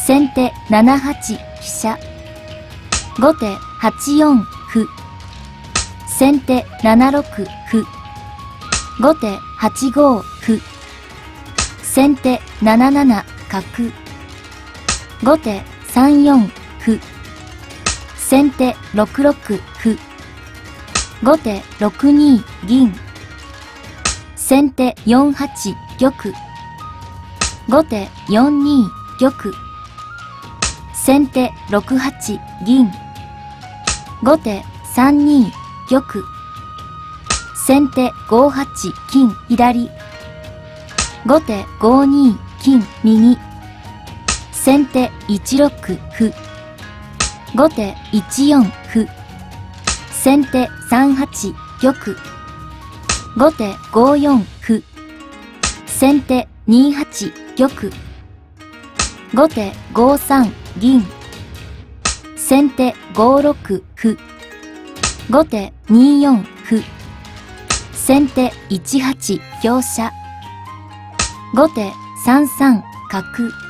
先手7八飛車。後手8四歩。先手7六歩。後手8五歩。先手7七角。後手3四歩。先手6六歩。後手6二銀。先手4八玉。後手4二玉。先手6八銀。後手3二玉。先手5八金左。後手5二金右。先手1六歩。後手1四歩。先手3八玉。後手5四歩。先手2八玉。後手5三銀。先手5六歩。後手2四歩。先手1八香車。後手3三角。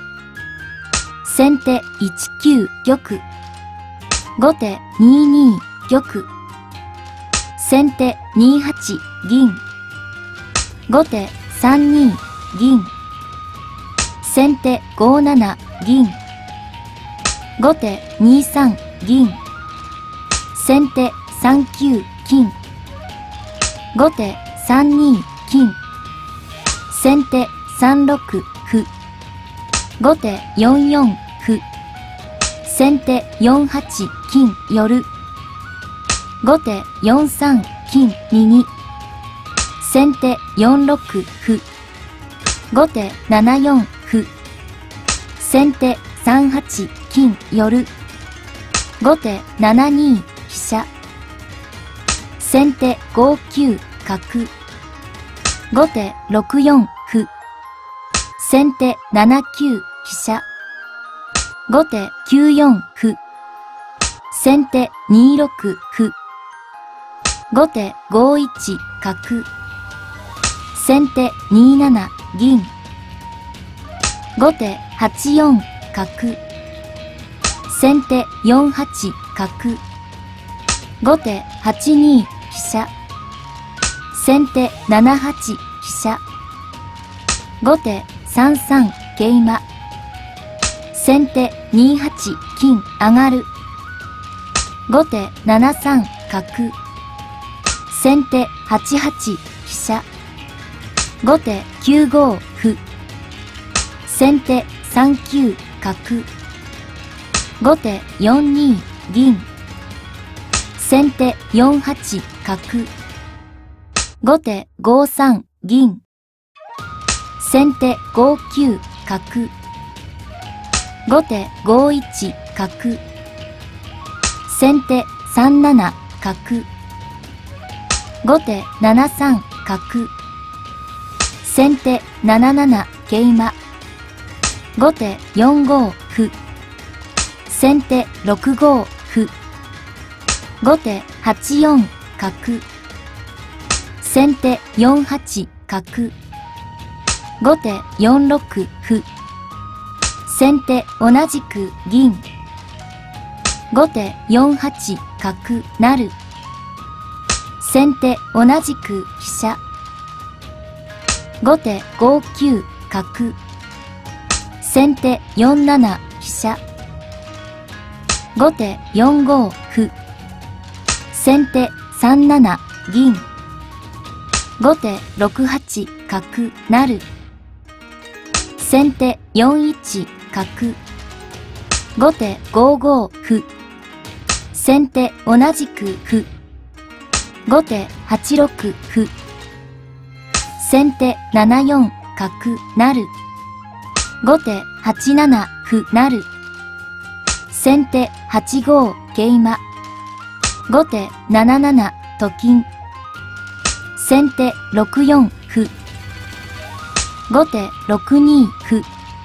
先手1九玉。後手2二玉。先手2八銀。後手3二銀。先手5七銀。後手2三銀。先手3九金。後手3二金。先手3六歩。後手4四歩。先手4八金寄。後手4三金右。先手4六歩。後手7四歩。先手3八金寄。後手7二飛車。先手5九角。後手6四歩。先手7九飛車。後手9四歩。先手2六歩。後手5一角。先手2七銀。後手8四角。先手4八角。後手8二飛車。先手7八飛車。後手3三桂馬。先手2八金上がる。後手7三角。先手8八飛車。後手9五歩。先手3九角。後手4二銀。先手4八角。後手5三銀。先手5九角。後手5一角。先手3七角。後手7三角。先手7七桂馬。後手4五歩。先手6五歩。後手8四角。先手4八角。後手4六歩。先手同じく銀。後手4八角成。先手同じく飛車。後手5九角。先手4七飛車。後手4五歩。先手3七銀。後手6八角成。先手4一角。後手5五歩。先手同じく歩。後手8六歩。先手7四角成。後手8七歩成。先手8五桂馬。後手7七と金。先手6四歩。後手6二歩。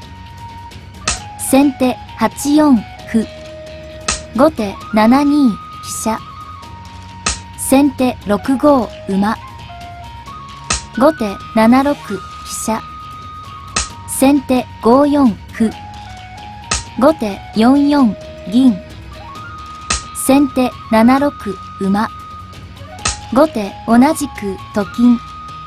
先手8四歩。後手7二飛車。先手6五馬。後手7六飛車。先手5四歩。 後手4四銀。先手7六馬。後手同じくと金。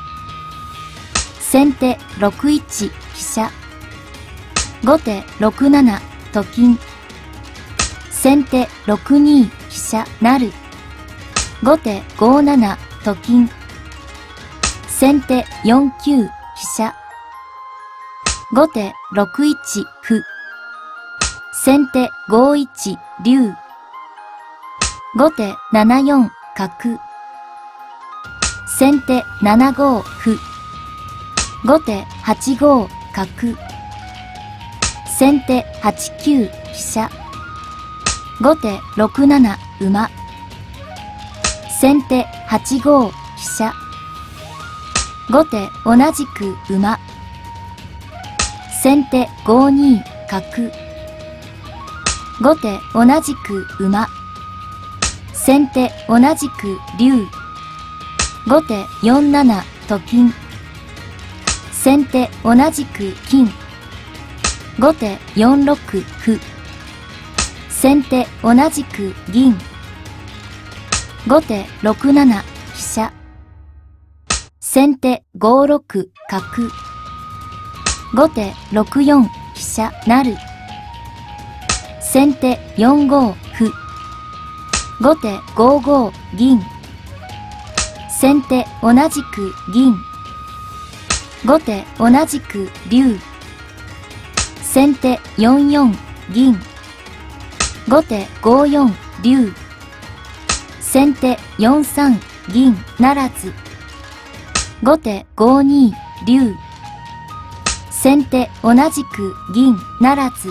先手6一飛車。後手6七と金。先手6二飛車成。後手5七と金。先手4九飛車。後手6一歩。先手5一竜。後手7四角。先手7五歩。後手8五角。先手8九飛車。後手6七馬。先手8五飛車。後手同じく馬。先手5二角。後手同じく馬。先手同じく竜。後手4七と金。先手同じく金。後手4六歩。先手同じく銀。後手6七飛車。先手5六角。後手6四飛車成。先手4五歩。後手5五銀。先手同じく銀。後手同じく竜。先手4四銀。後手5四竜。先手4三銀ならず。後手5二竜。先手同じく銀ならず。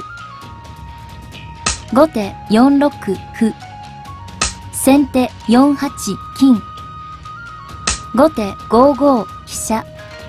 後手4六歩。先手4八金。後手5五飛車。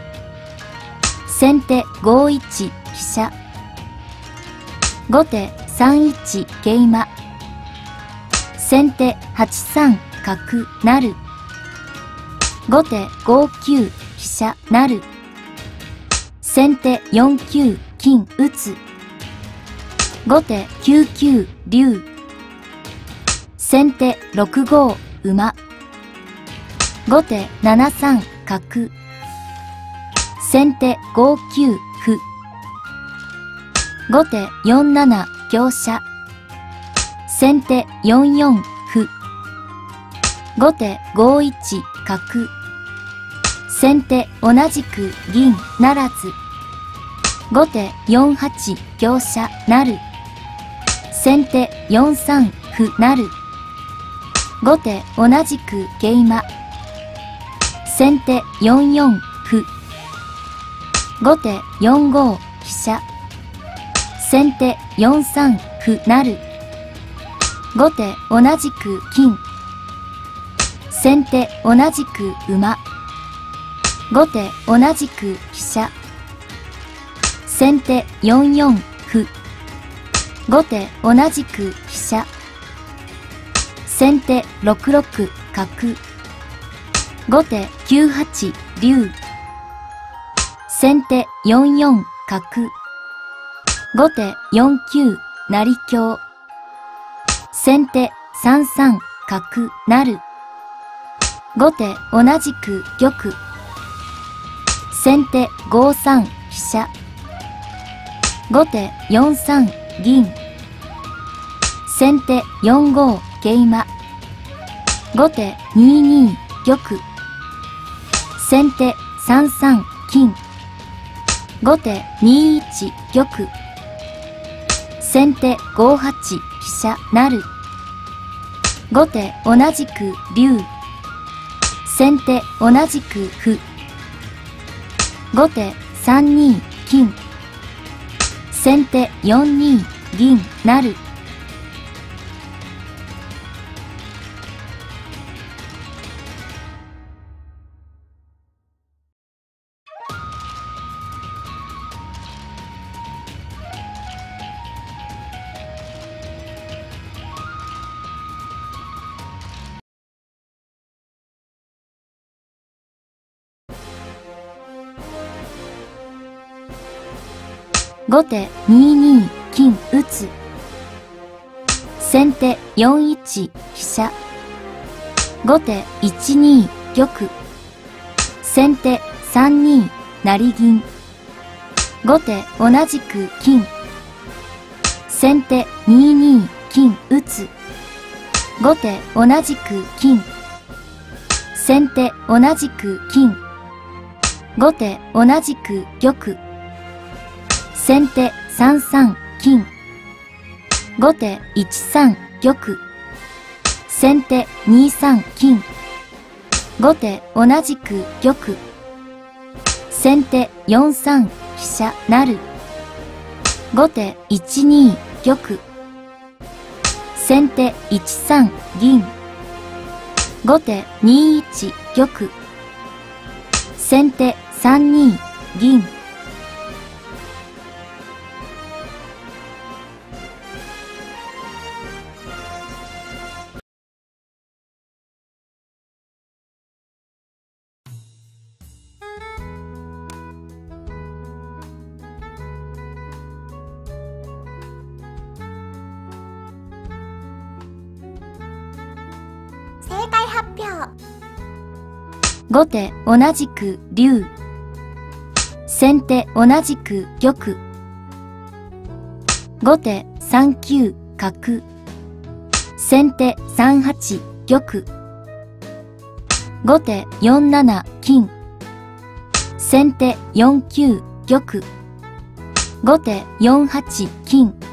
先手5一飛車。後手3一桂馬。先手8三角成。後手5九飛車成。先手4九金打つ。後手9九竜。先手6五馬。後手7三角。先手5九歩。後手4七香車。先手4四歩。後手5一角。先手同じく銀ならず。後手4八香車成。先手4三歩成。後手同じく桂馬。先手4四歩。後手4五飛車。先手4三歩成。後手同じく金。先手同じく馬。後手同じく飛車。先手4四歩。後手同じく飛車。先手6六角。後手9八竜。先手4四角。後手4九成香。先手3三角成。後手同じく玉。先手5三飛車。後手4三銀。先手4五桂馬。後手2二玉。先手3三金。後手2一玉。先手5八飛車成。後手同じく竜。先手同じく歩。後手3二金。先手4二銀成。後手2二金打つ。先手4一飛車。後手1二玉。先手3二成銀。後手同じく金。先手2二金打つ。後手同じく金。先手同じく金。後手同じく玉。先手3三金。後手1三玉。先手2三金。後手同じく玉。先手4三飛車成。後手1二玉。先手1三銀。後手2一玉。先手3二銀。 正解発表。 後手同じく竜。先手同じく玉。後手3九角。先手3八玉。後手4七金。先手4九玉。後手4八金。